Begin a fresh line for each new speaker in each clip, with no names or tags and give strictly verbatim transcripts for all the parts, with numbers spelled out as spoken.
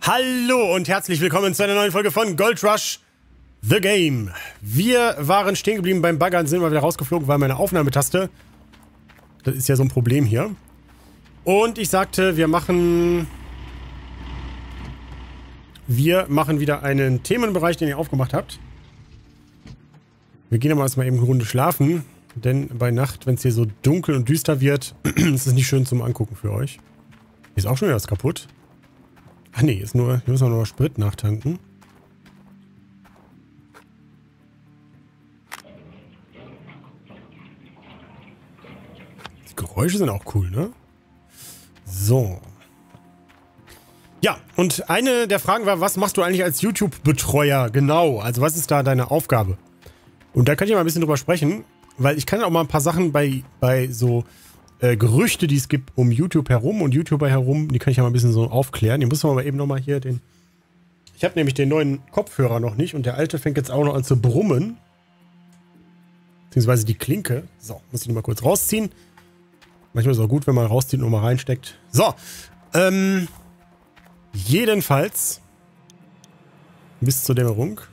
Hallo und herzlich willkommen zu einer neuen Folge von Gold Rush The Game. Wir waren stehen geblieben beim Baggern, sind mal wieder rausgeflogen, weil meine Aufnahmetaste, das ist ja so ein Problem hier. Und ich sagte, wir machen... Wir machen wieder einen Themenbereich, den ihr aufgemacht habt. Wir gehen aber erstmal eben eine Runde schlafen, denn bei Nacht, wenn es hier so dunkel und düster wird, ist es nicht schön zum Angucken für euch. Hier ist auch schon wieder was kaputt. Ach nee, ist nur, hier müssen wir noch mal Sprit nachtanken. Die Geräusche sind auch cool, ne? So. Ja, und eine der Fragen war, was machst du eigentlich als YouTube-Betreuer genau? Also was ist da deine Aufgabe? Und da kann ich mal ein bisschen drüber sprechen, weil ich kann auch mal ein paar Sachen bei, bei so äh, Gerüchte, die es gibt um YouTube herum und YouTuber herum, die kann ich ja mal ein bisschen so aufklären. Die müssen wir aber eben nochmal hier den... Ich habe nämlich den neuen Kopfhörer noch nicht und der alte fängt jetzt auch noch an zu brummen. Beziehungsweise die Klinke. So, muss ich noch mal kurz rausziehen. Manchmal ist es auch gut, wenn man rauszieht und nochmal reinsteckt. So, ähm... jedenfalls bis zur Dämmerung.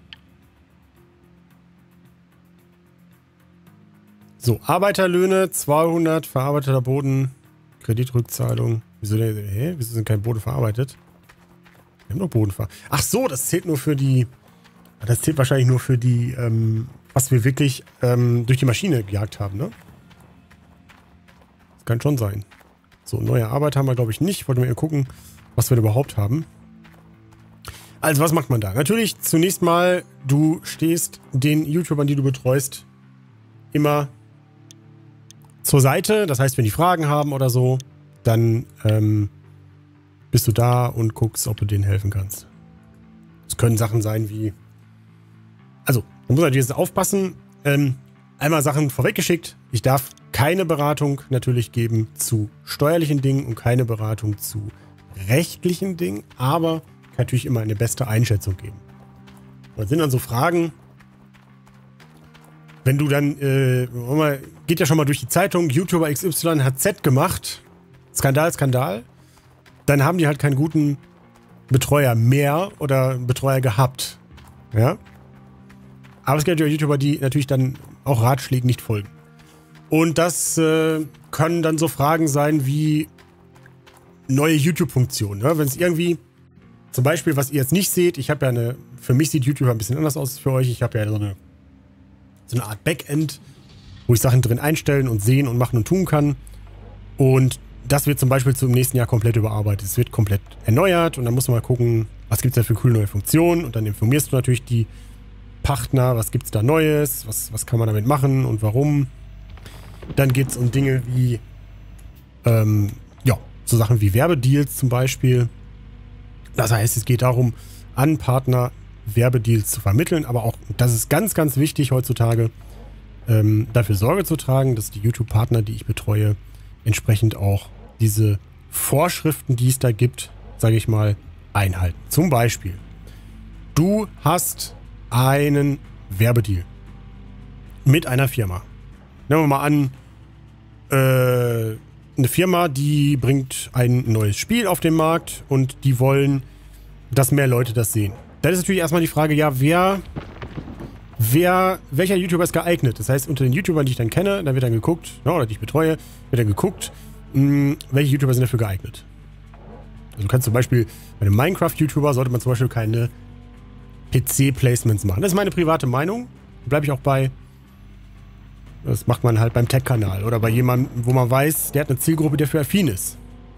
So, Arbeiterlöhne, zweihundert, verarbeiteter Boden, Kreditrückzahlung. Wieso, hä? Wieso sind kein Boden verarbeitet? Wir haben doch Boden verarbeitet. Ach so, das zählt nur für die... Das zählt wahrscheinlich nur für die, ähm, was wir wirklich ähm, durch die Maschine gejagt haben, ne? Das kann schon sein. So, neue Arbeit haben wir, glaube ich, nicht. Wollte mal gucken, was wir da überhaupt haben. Also, was macht man da? Natürlich, zunächst mal, du stehst den YouTubern, die du betreust, immer zur Seite. Das heißt, wenn die Fragen haben oder so, dann ähm, bist du da und guckst, ob du denen helfen kannst. Es können Sachen sein wie... Also, man muss natürlich jetzt aufpassen. Ähm, einmal Sachen vorweggeschickt. Ich darf keine Beratung natürlich geben zu steuerlichen Dingen und keine Beratung zu rechtlichen Dingen, aber kann natürlich immer eine beste Einschätzung geben. Das sind dann so Fragen, wenn du dann, äh, geht ja schon mal durch die Zeitung, YouTuber X Y hat Z gemacht, Skandal, Skandal, dann haben die halt keinen guten Betreuer mehr oder Betreuer gehabt. Ja? Aber es gibt ja YouTuber, die natürlich dann auch Ratschlägen nicht folgen. Und das äh, können dann so Fragen sein wie neue YouTube-Funktionen. Ne? Wenn es irgendwie, zum Beispiel, was ihr jetzt nicht seht, ich habe ja eine, für mich sieht YouTube ein bisschen anders aus als für euch. Ich habe ja so eine, so eine Art Backend, wo ich Sachen drin einstellen und sehen und machen und tun kann. Und das wird zum Beispiel zum nächsten Jahr komplett überarbeitet. Es wird komplett erneuert und dann muss man mal gucken, was gibt es da für coole neue Funktionen. Und dann informierst du natürlich die Partner, was gibt es da Neues, was, was kann man damit machen und warum. Dann geht es um Dinge wie, ähm, ja, so Sachen wie Werbedeals zum Beispiel. Das heißt, es geht darum, an Partner Werbedeals zu vermitteln, aber auch, das ist ganz, ganz wichtig heutzutage, ähm, dafür Sorge zu tragen, dass die YouTube-Partner, die ich betreue, entsprechend auch diese Vorschriften, die es da gibt, sage ich mal, einhalten. Zum Beispiel, du hast einen Werbedeal mit einer Firma. Nehmen wir mal an, äh, eine Firma, die bringt ein neues Spiel auf den Markt und die wollen, dass mehr Leute das sehen. Dann ist natürlich erstmal die Frage, ja, wer, wer, welcher YouTuber ist geeignet? Das heißt, unter den YouTubern, die ich dann kenne, da wird dann geguckt, ja, oder die ich betreue, wird dann geguckt, mh, welche YouTuber sind dafür geeignet. Also du kannst zum Beispiel, bei einem Minecraft-YouTuber sollte man zum Beispiel keine P C-Placements machen. Das ist meine private Meinung. Da bleibe ich auch bei. Das macht man halt beim Tech-Kanal oder bei jemandem, wo man weiß, der hat eine Zielgruppe, die dafür affin ist.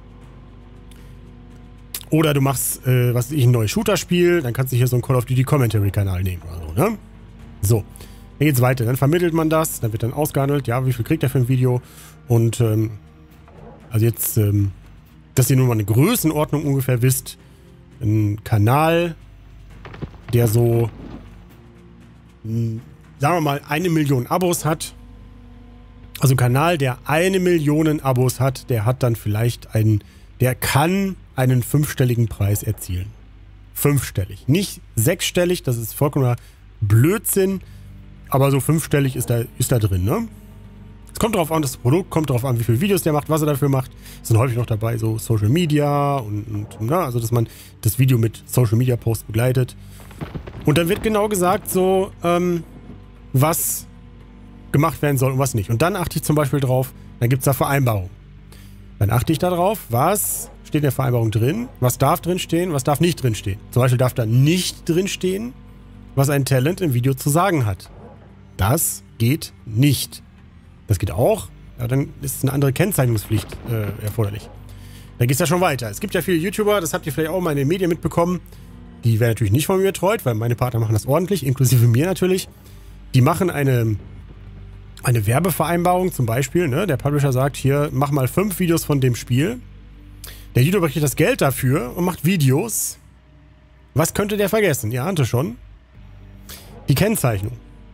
Oder du machst, äh, was weiß ich, ein neues Shooter-Spiel, dann kannst du hier so einen Call of Duty Commentary-Kanal nehmen oder so, ne? So, dann geht's weiter. Dann vermittelt man das, dann wird dann ausgehandelt, ja, wie viel kriegt er für ein Video? Und, ähm, also jetzt, ähm, dass ihr nur mal eine Größenordnung ungefähr wisst, ein Kanal, der so, mh, sagen wir mal, eine Million Abos hat. Also ein Kanal, der eine Million Abos hat, der hat dann vielleicht einen, der kann einen fünfstelligen Preis erzielen. Fünfstellig. Nicht sechsstellig, das ist vollkommener Blödsinn, aber so fünfstellig ist da, ist da drin, ne? Es kommt darauf an, das Produkt, kommt darauf an, wie viele Videos der macht, was er dafür macht. Es sind häufig noch dabei so Social Media und, und na, also dass man das Video mit Social Media Posts begleitet. Und dann wird genau gesagt so, ähm, was gemacht werden soll und was nicht. Und dann achte ich zum Beispiel drauf, dann gibt es da Vereinbarungen. Dann achte ich darauf, was steht in der Vereinbarung drin, was darf drin stehen, was darf nicht drin stehen. Zum Beispiel darf da nicht drin stehen, was ein Talent im Video zu sagen hat. Das geht nicht. Das geht auch, ja, dann ist eine andere Kennzeichnungspflicht äh, erforderlich. Dann geht es ja schon weiter. Es gibt ja viele YouTuber, das habt ihr vielleicht auch mal in den Medien mitbekommen, die werden natürlich nicht von mir betreut, weil meine Partner machen das ordentlich, inklusive mir natürlich. Die machen eine, eine Werbevereinbarung zum Beispiel, ne? Der Publisher sagt, hier, mach mal fünf Videos von dem Spiel. Der YouTuber kriegt das Geld dafür und macht Videos. Was könnte der vergessen? Ihr ahnte schon. Die Kennzeichnung.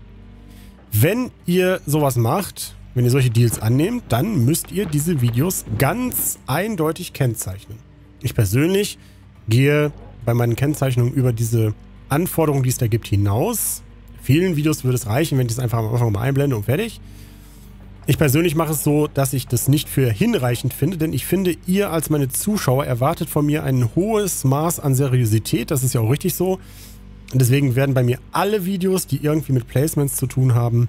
Wenn ihr sowas macht, wenn ihr solche Deals annehmt, dann müsst ihr diese Videos ganz eindeutig kennzeichnen. Ich persönlich gehe bei meinen Kennzeichnungen über diese Anforderungen, die es da gibt, hinaus. Vielen Videos würde es reichen, wenn ich das einfach am Anfang mal einblende und fertig. Ich persönlich mache es so, dass ich das nicht für hinreichend finde, denn ich finde, ihr als meine Zuschauer erwartet von mir ein hohes Maß an Seriosität. Das ist ja auch richtig so. Und deswegen werden bei mir alle Videos, die irgendwie mit Placements zu tun haben,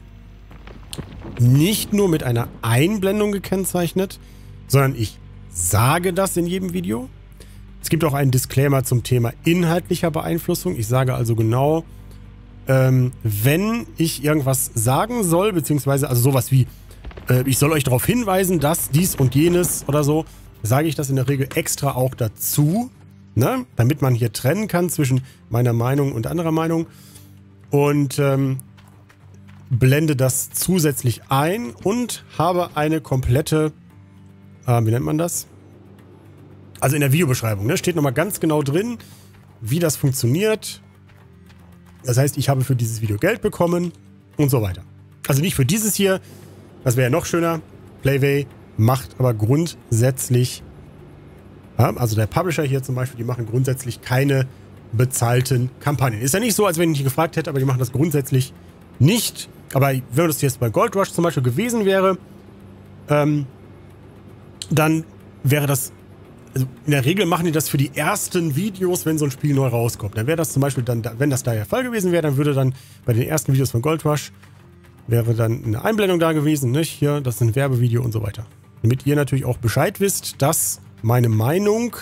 nicht nur mit einer Einblendung gekennzeichnet, sondern ich sage das in jedem Video. Es gibt auch einen Disclaimer zum Thema inhaltlicher Beeinflussung. Ich sage also genau, ähm, wenn ich irgendwas sagen soll, beziehungsweise also sowas wie, äh, ich soll euch darauf hinweisen, dass dies und jenes oder so, sage ich das in der Regel extra auch dazu, ne? Damit man hier trennen kann zwischen meiner Meinung und anderer Meinung. Und ähm, blende das zusätzlich ein und habe eine komplette, äh, wie nennt man das? Also in der Videobeschreibung, ne, steht nochmal ganz genau drin, wie das funktioniert. Das heißt, ich habe für dieses Video Geld bekommen und so weiter. Also nicht für dieses hier, das wäre ja noch schöner. Playway macht aber grundsätzlich, ja, also der Publisher hier zum Beispiel, die machen grundsätzlich keine bezahlten Kampagnen. Ist ja nicht so, als wenn ich nicht gefragt hätte, aber die machen das grundsätzlich nicht. Aber wenn das jetzt bei Gold Rush zum Beispiel gewesen wäre, ähm, dann wäre das, also in der Regel machen die das für die ersten Videos, wenn so ein Spiel neu rauskommt. Dann wäre das zum Beispiel, dann, wenn das da der Fall gewesen wäre, dann würde dann bei den ersten Videos von Gold Rush wäre dann eine Einblendung da gewesen, nicht? Hier, das ist ein Werbevideo und so weiter. Damit ihr natürlich auch Bescheid wisst, dass meine Meinung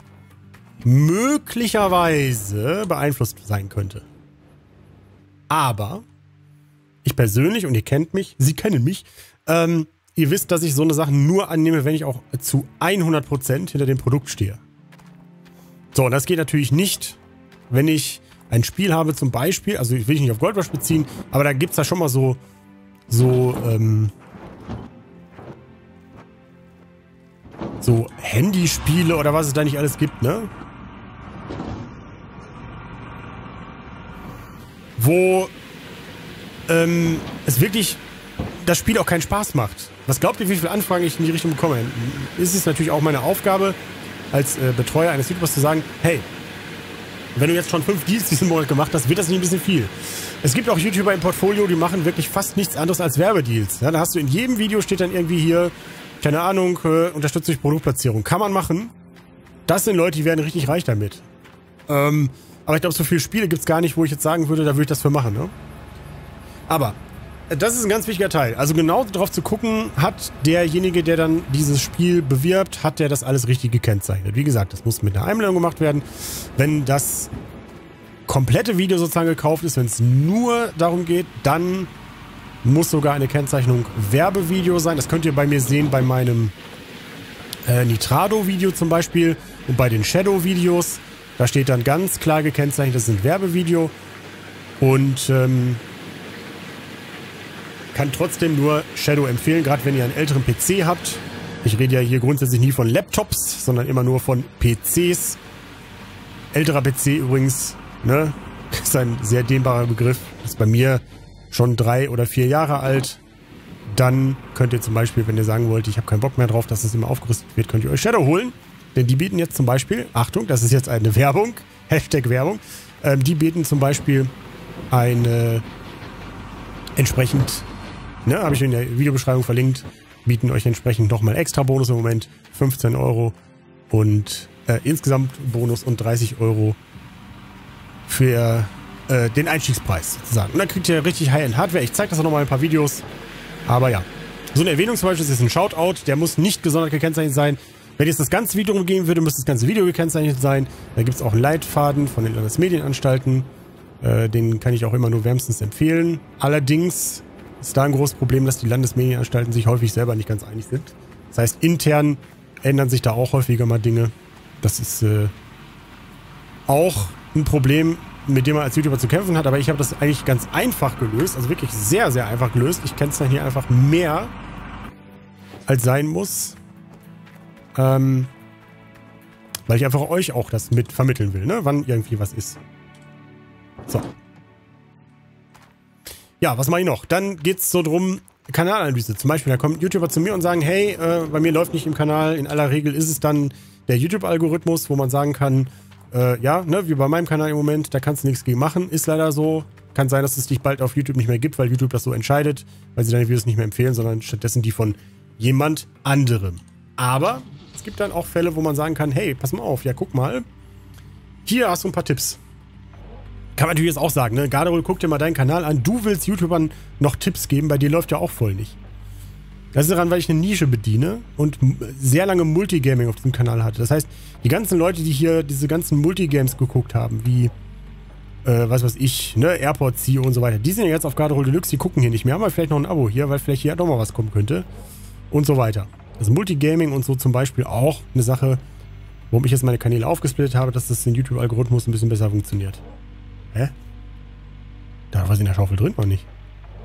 möglicherweise beeinflusst sein könnte. Aber ich persönlich, und ihr kennt mich, Sie kennen mich, ähm, ihr wisst, dass ich so eine Sache nur annehme, wenn ich auch zu hundert Prozent hinter dem Produkt stehe. So, und das geht natürlich nicht, wenn ich ein Spiel habe zum Beispiel, also ich will ich nicht auf Gold Rush beziehen, aber da gibt es da schon mal so, so, ähm, so Handyspiele oder was es da nicht alles gibt, ne? Wo ähm, es wirklich das Spiel auch keinen Spaß macht. Was glaubt ihr, wie viele Anfragen ich in die Richtung bekomme? Ist es natürlich auch meine Aufgabe, als äh, Betreuer eines YouTubers zu sagen, hey, wenn du jetzt schon fünf Deals diesen Monat gemacht hast, wird das nicht ein bisschen viel. Es gibt auch YouTuber im Portfolio, die machen wirklich fast nichts anderes als Werbedeals. Ja, da hast du in jedem Video steht dann irgendwie hier, keine Ahnung, äh, unterstützt durch Produktplatzierung. Kann man machen. Das sind Leute, die werden richtig reich damit. Ähm, aber ich glaube, so viele Spiele gibt es gar nicht, wo ich jetzt sagen würde, da würde ich das für machen, ne? Aber das ist ein ganz wichtiger Teil. Also genau darauf zu gucken, hat derjenige, der dann dieses Spiel bewirbt, hat der das alles richtig gekennzeichnet. Wie gesagt, das muss mit einer Einblendung gemacht werden. Wenn das komplette Video sozusagen gekauft ist, wenn es nur darum geht, dann muss sogar eine Kennzeichnung Werbevideo sein. Das könnt ihr bei mir sehen bei meinem äh, Nitrado-Video zum Beispiel und bei den Shadow-Videos. Da steht dann ganz klar gekennzeichnet, das sind Werbevideo. Und ähm, kann trotzdem nur Shadow empfehlen, gerade wenn ihr einen älteren P C habt. Ich rede ja hier grundsätzlich nie von Laptops, sondern immer nur von P Cs. Älterer P C übrigens, ne, ist ein sehr dehnbarer Begriff. Ist bei mir schon drei oder vier Jahre alt. Dann könnt ihr zum Beispiel, wenn ihr sagen wollt, ich habe keinen Bock mehr drauf, dass es immer aufgerüstet wird, könnt ihr euch Shadow holen. Denn die bieten jetzt zum Beispiel, Achtung, das ist jetzt eine Werbung, Hashtag Werbung, ähm, die bieten zum Beispiel eine entsprechend ne, habe ich in der Videobeschreibung verlinkt, bieten euch entsprechend nochmal extra Bonus im Moment, fünfzehn Euro und äh, insgesamt Bonus und dreißig Euro für äh, den Einstiegspreis sozusagen. Und dann kriegt ihr richtig High-End-Hardware. Ich zeige das auch nochmal in ein paar Videos, aber ja. So eine Erwähnung zum Beispiel ist ein Shoutout, der muss nicht gesondert gekennzeichnet sein. Wenn jetzt das ganze Video umgehen würde, müsste das ganze Video gekennzeichnet sein. Da gibt es auch einen Leitfaden von den Landesmedienanstalten. Äh, den kann ich auch immer nur wärmstens empfehlen. Allerdings ist da ein großes Problem, dass die Landesmedienanstalten sich häufig selber nicht ganz einig sind. Das heißt, intern ändern sich da auch häufiger mal Dinge. Das ist äh, auch ein Problem, mit dem man als YouTuber zu kämpfen hat. Aber ich habe das eigentlich ganz einfach gelöst. Also wirklich sehr, sehr einfach gelöst. Ich kenne es dann hier einfach mehr, als sein muss. Ähm, weil ich einfach euch auch das mit vermitteln will, ne? Wann irgendwie was ist. So. Ja, was mache ich noch? Dann geht es so drum, Kanalanalyse. Zum Beispiel, da kommen YouTuber zu mir und sagen, hey, äh, bei mir läuft nicht im Kanal. In aller Regel ist es dann der YouTube-Algorithmus, wo man sagen kann, äh, ja, ne, wie bei meinem Kanal im Moment, da kannst du nichts gegen machen. Ist leider so. Kann sein, dass es dich bald auf YouTube nicht mehr gibt, weil YouTube das so entscheidet, weil sie deine Videos nicht mehr empfehlen, sondern stattdessen die von jemand anderem. Aber es gibt dann auch Fälle, wo man sagen kann, hey, pass mal auf, ja, guck mal, hier hast du ein paar Tipps. Kann man natürlich jetzt auch sagen, ne, Garderol, guck dir mal deinen Kanal an, du willst YouTubern noch Tipps geben, bei dir läuft ja auch voll nicht. Das ist daran, weil ich eine Nische bediene und sehr lange Multigaming auf diesem Kanal hatte. Das heißt, die ganzen Leute, die hier diese ganzen Multigames geguckt haben, wie, äh, was weiß ich, ne, Airport C E O und so weiter, die sind ja jetzt auf Garderol Deluxe, die gucken hier nicht mehr, haben wir vielleicht noch ein Abo hier, weil vielleicht hier doch mal was kommen könnte und so weiter. Also Multigaming und so zum Beispiel auch eine Sache, warum ich jetzt meine Kanäle aufgesplittet habe, dass das den YouTube-Algorithmus ein bisschen besser funktioniert. Hä? Da war was in der Schaufel drin, noch nicht.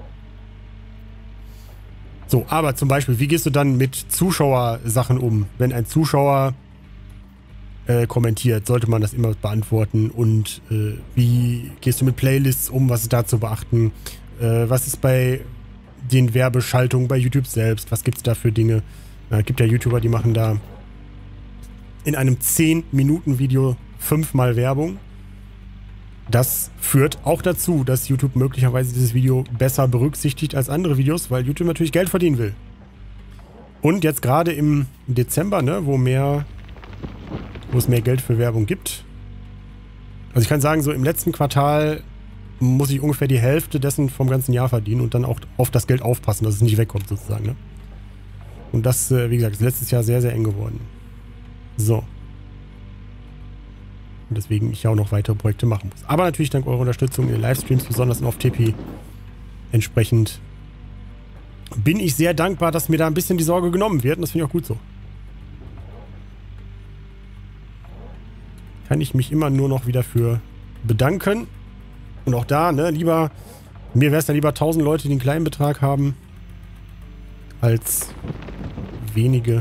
So, aber zum Beispiel, wie gehst du dann mit Zuschauersachen um? Wenn ein Zuschauer äh, kommentiert, sollte man das immer beantworten. Und äh, wie gehst du mit Playlists um? Was ist da zu beachten? Äh, was ist bei den Werbeschaltungen bei YouTube selbst? Was gibt es da für Dinge? Es äh, gibt ja YouTuber, die machen da in einem zehn Minuten Video fünfmal Werbung. Das führt auch dazu, dass YouTube möglicherweise dieses Video besser berücksichtigt als andere Videos, weil YouTube natürlich Geld verdienen will. Und jetzt gerade im Dezember, ne, wo mehr, wo es mehr Geld für Werbung gibt. Also ich kann sagen, so im letzten Quartal muss ich ungefähr die Hälfte dessen vom ganzen Jahr verdienen und dann auch auf das Geld aufpassen, dass es nicht wegkommt sozusagen. Ne? Und das, wie gesagt, ist letztes Jahr sehr, sehr eng geworden. So. Und deswegen ich auch noch weitere Projekte machen muss. Aber natürlich dank eurer Unterstützung in den Livestreams, besonders auf T P, entsprechend bin ich sehr dankbar, dass mir da ein bisschen die Sorge genommen wird. Und das finde ich auch gut so. Kann ich mich immer nur noch wieder für bedanken. Und auch da, ne, lieber, mir wäre es ja lieber tausend Leute, die einen kleinen Betrag haben, als wenige,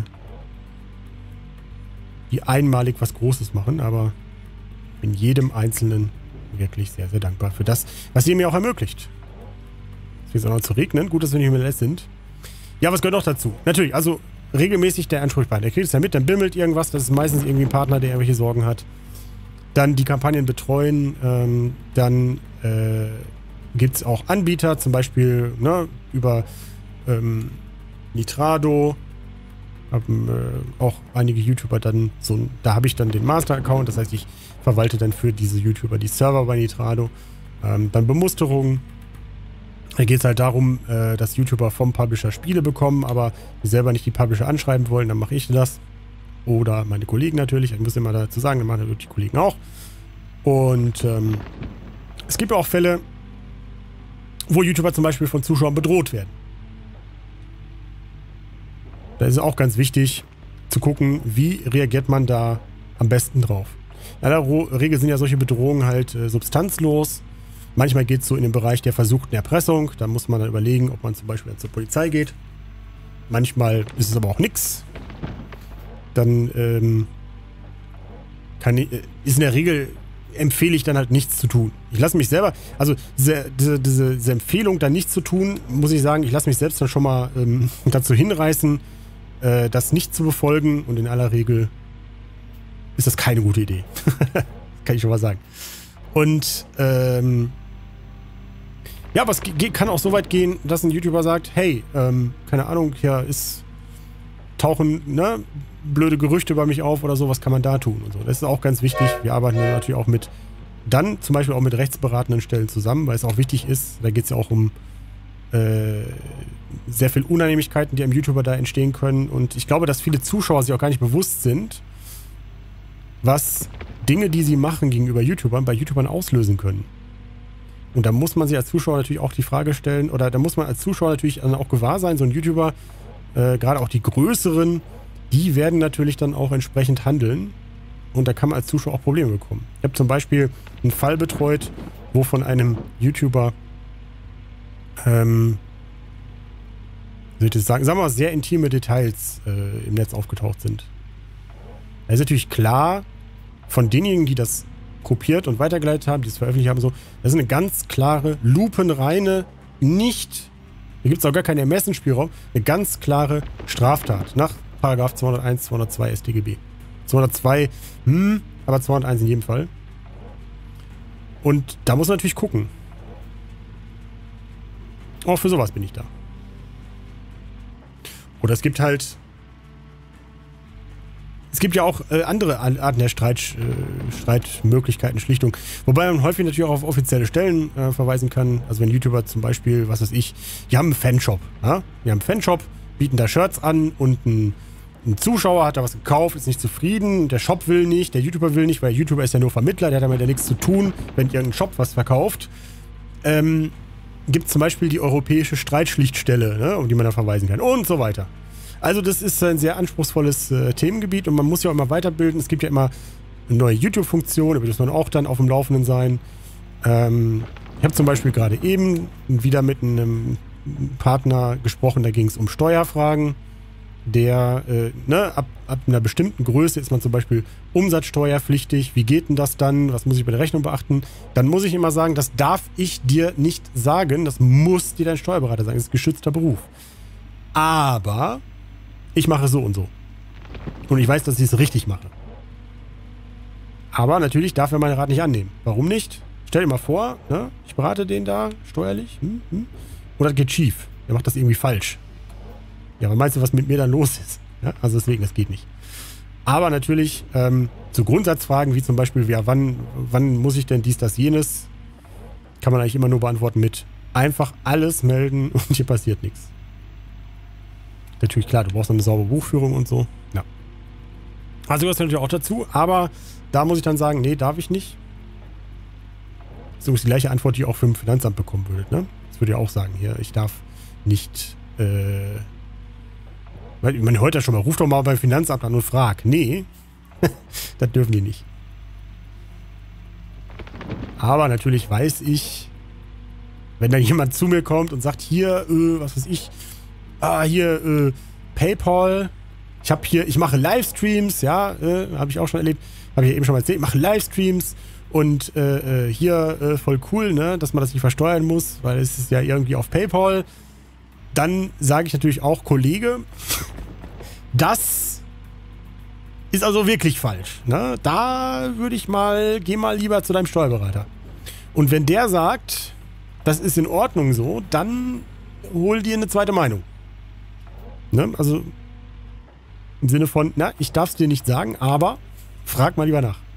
die einmalig was Großes machen, aber bin jedem Einzelnen wirklich sehr, sehr dankbar für das, was ihr mir auch ermöglicht. Es wird auch noch zu regnen. Gut, dass wir nicht im L S sind. Ja, was gehört noch dazu? Natürlich, also regelmäßig der Ansprechpartner. Der kriegt es ja mit, dann bimmelt irgendwas. Das ist meistens irgendwie ein Partner, der irgendwelche Sorgen hat. Dann die Kampagnen betreuen. Ähm, dann äh, gibt es auch Anbieter, zum Beispiel ne, über ähm, Nitrado. Haben äh, auch einige YouTuber dann so, da habe ich dann den Master-Account, das heißt, ich verwalte dann für diese YouTuber die Server bei Nitrado. Ähm, dann Bemusterung. Da geht es halt darum, äh, dass YouTuber vom Publisher Spiele bekommen, aber die selber nicht die Publisher anschreiben wollen, dann mache ich das. Oder meine Kollegen natürlich, ich muss immer dazu sagen, dann machen natürlich die Kollegen auch. Und ähm, es gibt auch Fälle, wo YouTuber zum Beispiel von Zuschauern bedroht werden. Da ist es auch ganz wichtig zu gucken, wie reagiert man da am besten drauf. In aller Regel sind ja solche Bedrohungen halt äh, substanzlos. Manchmal geht es so in den Bereich der versuchten Erpressung. Da muss man dann überlegen, ob man zum Beispiel zur Polizei geht. Manchmal ist es aber auch nichts. Dann ähm, kann ich, ist in der Regel, empfehle ich dann halt nichts zu tun. Ich lasse mich selber, also diese, diese, diese, diese Empfehlung dann nichts zu tun, muss ich sagen, ich lasse mich selbst dann schon mal ähm, dazu hinreißen, äh, das nicht zu befolgen. Und in aller Regel ist das keine gute Idee. Kann ich schon mal sagen. Und ähm, Ja, aber es kann auch so weit gehen, dass ein YouTuber sagt, hey, ähm, keine Ahnung, hier ist, tauchen, ne, blöde Gerüchte über mich auf oder so, was kann man da tun und so. Das ist auch ganz wichtig. Wir arbeiten natürlich auch mit, dann zum Beispiel auch mit rechtsberatenden Stellen zusammen, weil es auch wichtig ist, da geht es ja auch um äh, sehr viel Unannehmlichkeiten, die am YouTuber da entstehen können. Und ich glaube, dass viele Zuschauer sich auch gar nicht bewusst sind, was Dinge, die sie machen gegenüber YouTubern, bei YouTubern auslösen können. Und da muss man sich als Zuschauer natürlich auch die Frage stellen, oder da muss man als Zuschauer natürlich auch gewahr sein, so ein YouTuber, äh, gerade auch die größeren, die werden natürlich dann auch entsprechend handeln. Und da kann man als Zuschauer auch Probleme bekommen. Ich habe zum Beispiel einen Fall betreut, wo von einem YouTuber, ähm, wie soll ich das sagen, sagen wir mal, sehr intime Details äh, im Netz aufgetaucht sind. Da ist natürlich klar, von denjenigen, die das kopiert und weitergeleitet haben, die es veröffentlicht haben, so, das ist eine ganz klare, lupenreine, nicht, da gibt es auch gar keinen Ermessensspielraum, eine ganz klare Straftat nach Paragraph zweihunderteins, zweihundertzwei S t G B. zweihundertzwei, hm, aber zweihunderteins in jedem Fall. Und da muss man natürlich gucken. Auch für sowas bin ich da. Oder es gibt halt Es gibt ja auch äh, andere Arten der Streit, äh, Streitmöglichkeiten, Schlichtung. Wobei man häufig natürlich auch auf offizielle Stellen äh, verweisen kann. Also wenn YouTuber zum Beispiel, was weiß ich, die haben einen Fanshop. Ja? Die haben einen Fanshop, bieten da Shirts an und ein, ein Zuschauer hat da was gekauft, ist nicht zufrieden, der Shop will nicht, der YouTuber will nicht, weil der YouTuber ist ja nur Vermittler, der hat damit ja nichts zu tun, wenn irgendein Shop was verkauft. Ähm, gibt es zum Beispiel die europäische Streitschlichtstelle, ne, um die man da verweisen kann und so weiter. Also das ist ein sehr anspruchsvolles äh, Themengebiet und man muss ja auch immer weiterbilden. Es gibt ja immer eine neue YouTube-Funktion, da muss man auch dann auf dem Laufenden sein. Ähm, ich habe zum Beispiel gerade eben wieder mit einem Partner gesprochen, da ging es um Steuerfragen. Der, äh, ne, ab, ab einer bestimmten Größe ist man zum Beispiel umsatzsteuerpflichtig. Wie geht denn das dann? Was muss ich bei der Rechnung beachten? Dann muss ich immer sagen, das darf ich dir nicht sagen. Das muss dir dein Steuerberater sagen. Das ist ein geschützter Beruf. Aber ich mache so und so. Und ich weiß, dass ich es richtig mache. Aber natürlich darf er meinen Rat nicht annehmen. Warum nicht? Stell dir mal vor, ne, ich berate den da steuerlich. Hm, hm, und das geht schief. Er macht das irgendwie falsch. Ja, aber meinst du, was mit mir dann los ist? Ja, also deswegen, das geht nicht. Aber natürlich ähm, zu Grundsatzfragen, wie zum Beispiel, ja, wann, wann muss ich denn dies, das, jenes, kann man eigentlich immer nur beantworten mit einfach alles melden und hier passiert nichts. Natürlich, klar, du brauchst noch eine saubere Buchführung und so. Ja. Also das natürlich auch dazu, aber da muss ich dann sagen, nee, darf ich nicht. Das ist übrigens die gleiche Antwort, die ihr auch für ein Finanzamt bekommen würdet, ne? Das würde ich auch sagen hier, ich darf nicht, äh, weil ich meine, heute ja schon mal, ruf doch mal beim Finanzamt an und frag. Nee, das dürfen die nicht. Aber natürlich weiß ich, wenn dann jemand zu mir kommt und sagt, hier, äh, was weiß ich, ah, hier, äh, PayPal, ich habe hier, ich mache Livestreams, ja, äh, habe ich auch schon erlebt, habe ich ja eben schon mal erzählt, ich mache Livestreams und äh, hier, äh, voll cool, ne, dass man das nicht versteuern muss, weil es ist ja irgendwie auf PayPal. Dann sage ich natürlich auch, Kollege, das ist also wirklich falsch, ne, da würde ich mal, geh mal lieber zu deinem Steuerberater. Und wenn der sagt, das ist in Ordnung so, dann hol dir eine zweite Meinung. Ne? Also im Sinne von, na, ich darf es dir nicht sagen, aber frag mal lieber nach.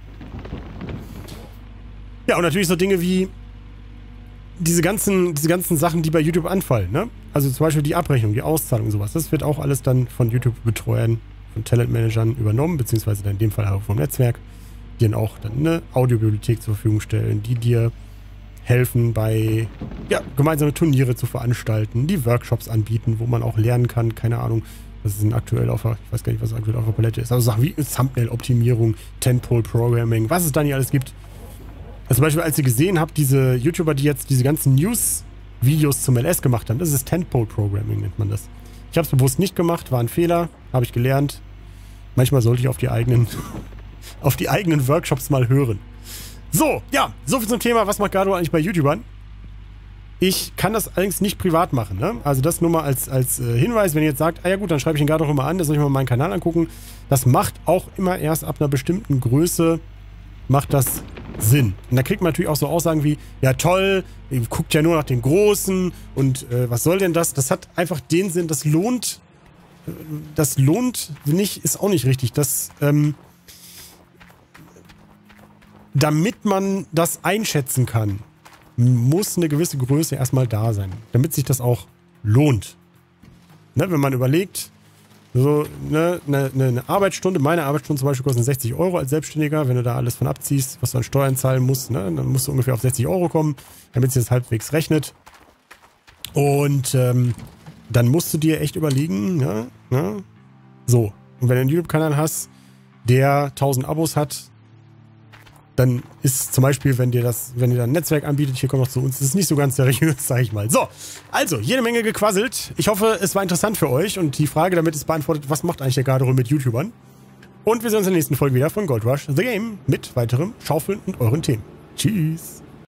Ja, und natürlich so Dinge wie diese ganzen, diese ganzen Sachen, die bei YouTube anfallen. Ne? Also zum Beispiel die Abrechnung, die Auszahlung und sowas. Das wird auch alles dann von YouTube-Betreuern, von Talentmanagern übernommen, beziehungsweise dann in dem Fall auch vom Netzwerk, die dann auch dann eine Audiobibliothek zur Verfügung stellen, die dir helfen bei, ja, gemeinsame Turniere zu veranstalten, die Workshops anbieten, wo man auch lernen kann, keine Ahnung, was ist denn aktuell auf der, ich weiß gar nicht, was aktuell auf der Palette ist, also Sachen wie Thumbnail-Optimierung, Tentpole-Programming, was es dann hier alles gibt. Also zum Beispiel, als ihr gesehen habt, diese YouTuber, die jetzt diese ganzen News-Videos zum L S gemacht haben, das ist Tentpole-Programming, nennt man das. Ich habe es bewusst nicht gemacht, war ein Fehler, habe ich gelernt. Manchmal sollte ich auf die eigenen, auf die eigenen Workshops mal hören. So, ja, soviel zum Thema, was macht Gado eigentlich bei YouTubern? Ich kann das allerdings nicht privat machen, ne? Also das nur mal als, als äh, Hinweis, wenn ihr jetzt sagt, ah ja gut, dann schreibe ich den Gado immer an, das soll ich mal meinen Kanal angucken. Das macht auch immer erst ab einer bestimmten Größe, macht das Sinn. Und da kriegt man natürlich auch so Aussagen wie, ja toll, ihr guckt ja nur nach den Großen und äh, was soll denn das? Das hat einfach den Sinn, das lohnt, äh, das lohnt nicht, ist auch nicht richtig. Das, ähm, damit man das einschätzen kann, muss eine gewisse Größe erstmal da sein, damit sich das auch lohnt. Ne, wenn man überlegt, so ne, ne, ne, eine Arbeitsstunde, meine Arbeitsstunde zum Beispiel kostet sechzig Euro als Selbstständiger, wenn du da alles von abziehst, was du an Steuern zahlen musst, ne, dann musst du ungefähr auf sechzig Euro kommen, damit sich das halbwegs rechnet. Und ähm, dann musst du dir echt überlegen, ne, ne, so, und wenn du einen YouTube-Kanal hast, der tausend Abos hat, dann ist zum Beispiel, wenn dir das, wenn dir dann ein Netzwerk anbietet, hier kommt noch zu uns, das ist nicht so ganz seriös, sag ich mal. So, also, jede Menge gequasselt. Ich hoffe, es war interessant für euch und die Frage damit ist beantwortet, was macht eigentlich der Garderobe mit YouTubern? Und wir sehen uns in der nächsten Folge wieder von Gold Rush The Game mit weiterem Schaufeln und euren Themen. Tschüss!